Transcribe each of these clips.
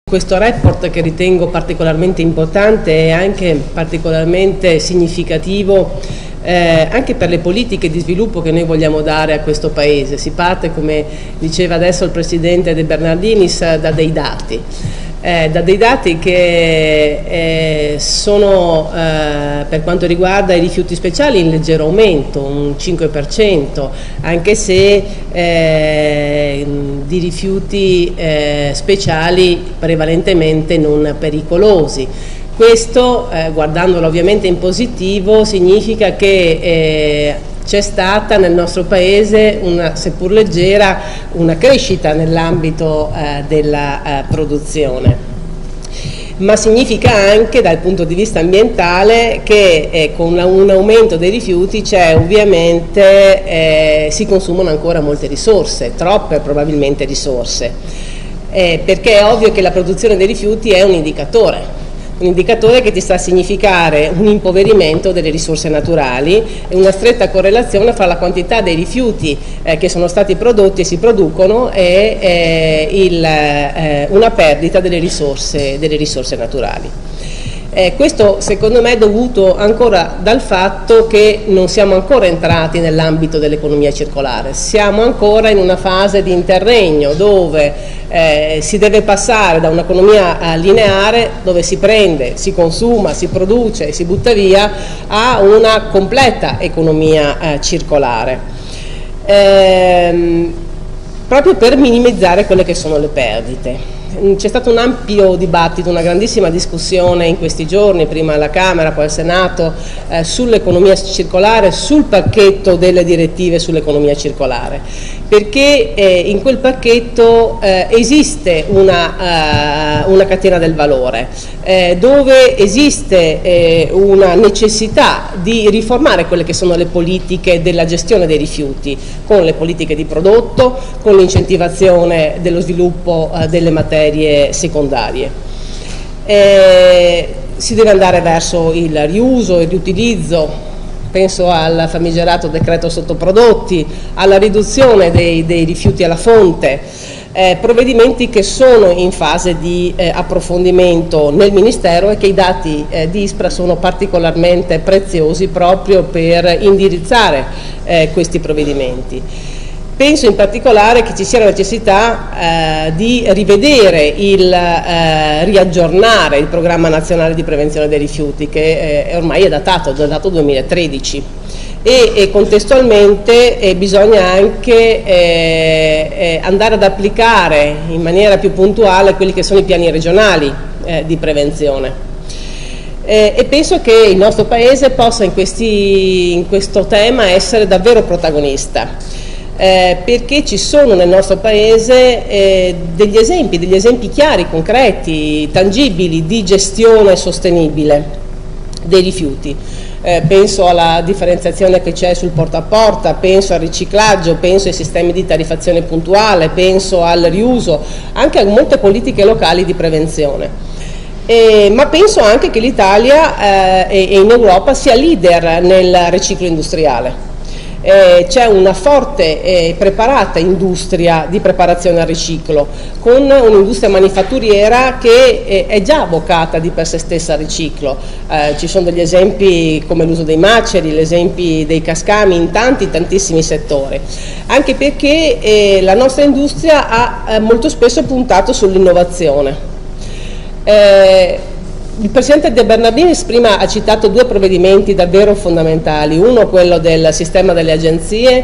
Questo report, che ritengo particolarmente importante e anche particolarmente significativo anche per le politiche di sviluppo che noi vogliamo dare a questo Paese. Si parte, come diceva adesso il Presidente De Bernardinis, da dei dati. Che sono per quanto riguarda i rifiuti speciali in leggero aumento, un 5%, anche se di rifiuti speciali prevalentemente non pericolosi. Questo, guardandolo ovviamente in positivo, significa che c'è stata nel nostro Paese, seppur leggera, una crescita nell'ambito della produzione. Ma significa anche dal punto di vista ambientale che con un aumento dei rifiuti si consumano ancora molte risorse, troppe probabilmente risorse, perché è ovvio che la produzione dei rifiuti è un indicatore che ti sta a significare un impoverimento delle risorse naturali e una stretta correlazione fra la quantità dei rifiuti che sono stati prodotti e si producono e una perdita delle risorse naturali. Questo secondo me è dovuto ancora dal fatto che non siamo ancora entrati nell'ambito dell'economia circolare, siamo ancora in una fase di interregno dove si deve passare da un'economia lineare dove si prende, si consuma, si produce e si butta via a una completa economia circolare, proprio per minimizzare quelle che sono le perdite. C'è stato un ampio dibattito, una grandissima discussione in questi giorni, prima alla Camera, poi al Senato, sull'economia circolare, sul pacchetto delle direttive sull'economia circolare, perché in quel pacchetto esiste una catena del valore, dove esiste una necessità di riformare quelle che sono le politiche della gestione dei rifiuti, con le politiche di prodotto, con l'incentivazione dello sviluppo delle materie secondarie. Si deve andare verso il riuso, il riutilizzo, penso al famigerato decreto sottoprodotti, alla riduzione dei rifiuti alla fonte, provvedimenti che sono in fase di approfondimento nel Ministero e che i dati di ISPRA sono particolarmente preziosi proprio per indirizzare questi provvedimenti. Penso in particolare che ci sia la necessità di rivedere riaggiornare il Programma Nazionale di Prevenzione dei Rifiuti, che ormai è datato 2013, e contestualmente bisogna anche andare ad applicare in maniera più puntuale quelli che sono i piani regionali di prevenzione. E penso che il nostro Paese possa in questo tema essere davvero protagonista. Perché ci sono nel nostro Paese degli esempi chiari, concreti, tangibili di gestione sostenibile dei rifiuti. Penso alla differenziazione che c'è sul porta a porta, penso al riciclaggio, penso ai sistemi di tariffazione puntuale, penso al riuso, anche a molte politiche locali di prevenzione. Ma penso anche che l'Italia e in Europa sia leader nel riciclo industriale. C'è una forte e preparata industria di preparazione al riciclo, con un'industria manifatturiera che è già vocata di per sé stessa al riciclo. Ci sono degli esempi come l'uso dei maceri, gli esempi dei cascami in tantissimi settori, anche perché la nostra industria ha molto spesso puntato sull'innovazione. Il Presidente De Bernardinis prima ha citato due provvedimenti davvero fondamentali, uno quello del sistema delle agenzie,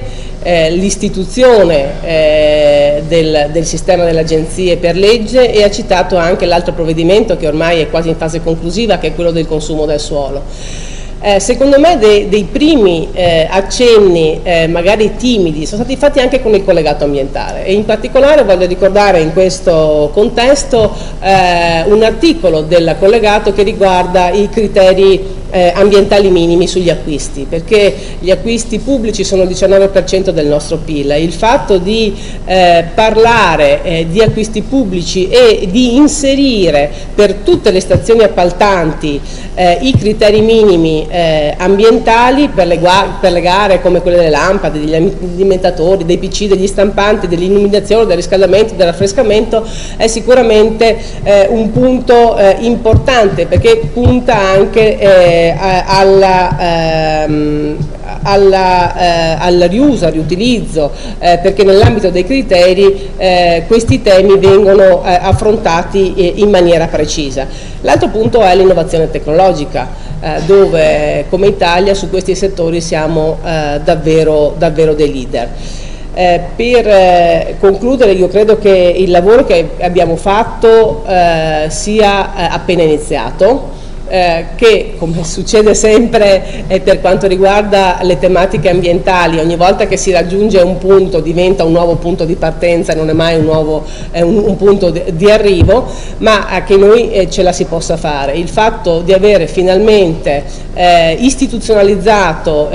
l'istituzione del sistema delle agenzie per legge, e ha citato anche l'altro provvedimento che ormai è quasi in fase conclusiva, che è quello del consumo del suolo. Secondo me dei primi accenni magari timidi sono stati fatti anche con il collegato ambientale, e in particolare voglio ricordare in questo contesto un articolo del collegato che riguarda i criteri ambientali minimi sugli acquisti, perché gli acquisti pubblici sono il 19% del nostro PIL. Il fatto di parlare di acquisti pubblici e di inserire per tutte le stazioni appaltanti i criteri minimi ambientali per le gare come quelle delle lampade, degli alimentatori, dei PC, degli stampanti, dell'illuminazione, del riscaldamento, del raffrescamento, è sicuramente un punto importante, perché punta anche al riuso, al riutilizzo, perché nell'ambito dei criteri questi temi vengono affrontati in maniera precisa. L'altro punto è l'innovazione tecnologica, dove come Italia su questi settori siamo davvero dei leader. Per concludere, io credo che il lavoro che abbiamo fatto sia appena iniziato, che come succede sempre per quanto riguarda le tematiche ambientali, ogni volta che si raggiunge un punto diventa un nuovo punto di partenza, non è mai un punto di arrivo, ma che noi ce la si possa fare. Il fatto di avere finalmente istituzionalizzato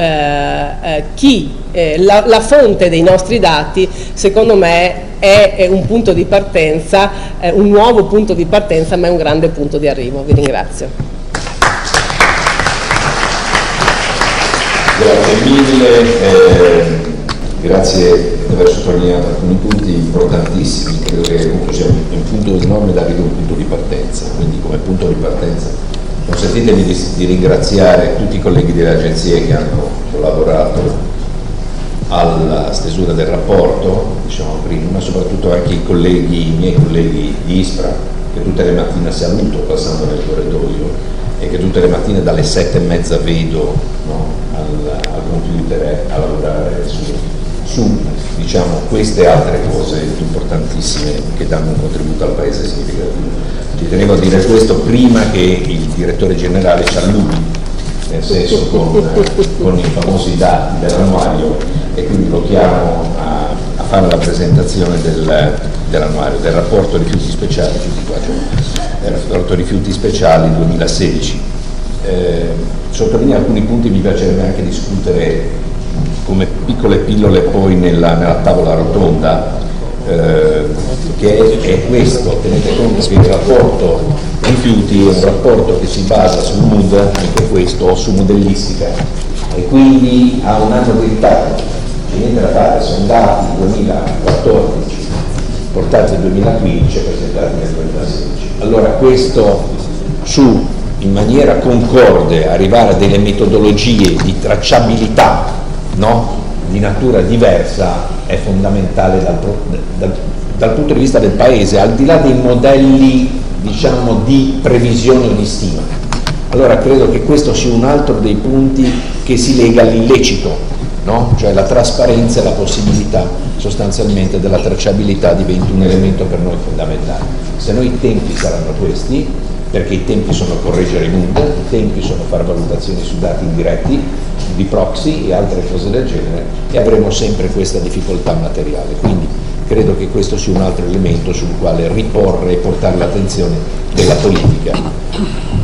la fonte dei nostri dati, secondo me è un punto di partenza, un nuovo punto di partenza, ma è un grande punto di arrivo. Vi ringrazio. Grazie mille, grazie di aver sottolineato alcuni punti importantissimi. Credo che appunto sia un punto di norme da un punto di partenza, quindi come punto di partenza consentitemi di ringraziare tutti i colleghi delle agenzie che hanno collaborato alla stesura del rapporto, diciamo prima, ma soprattutto anche i miei colleghi di ISPRA, che tutte le mattine saluto passando nel corridoio e che tutte le mattine dalle 7:30 vedo, no, al computer a lavorare su diciamo, queste altre cose importantissime che danno un contributo al Paese significativo. Ci tenevo a dire questo prima che il direttore generale ci alludi, nel senso con i famosi dati dell'annuario, e quindi lo chiamo a fare la presentazione dell'annuario, del rapporto rifiuti speciali, del rapporto rifiuti speciali 2016. Sottolineo alcuni punti, mi piacerebbe anche discutere come piccole pillole poi nella tavola rotonda, che è questo. Tenete conto che il rapporto rifiuti è un rapporto che si basa sul mood, anche questo, o su modellistica, e quindi ha un anno di ritardo, niente da fare, sono dati 2014 portati al 2015 e presentati nel 2016. Allora questo in maniera concorde arrivare a delle metodologie di tracciabilità, no? Di natura diversa è fondamentale dal punto di vista del Paese, al di là dei modelli, diciamo, di previsione o di stima. Allora credo che questo sia un altro dei punti che si lega all'illecito, no? Cioè la trasparenza e la possibilità sostanzialmente della tracciabilità diventa un elemento per noi fondamentale. Se no i tempi saranno questi, perché i tempi sono correggere i mood, i tempi sono fare valutazioni su dati indiretti, di proxy e altre cose del genere, e avremo sempre questa difficoltà materiale. Quindi credo che questo sia un altro elemento sul quale riporre e portare l'attenzione della politica.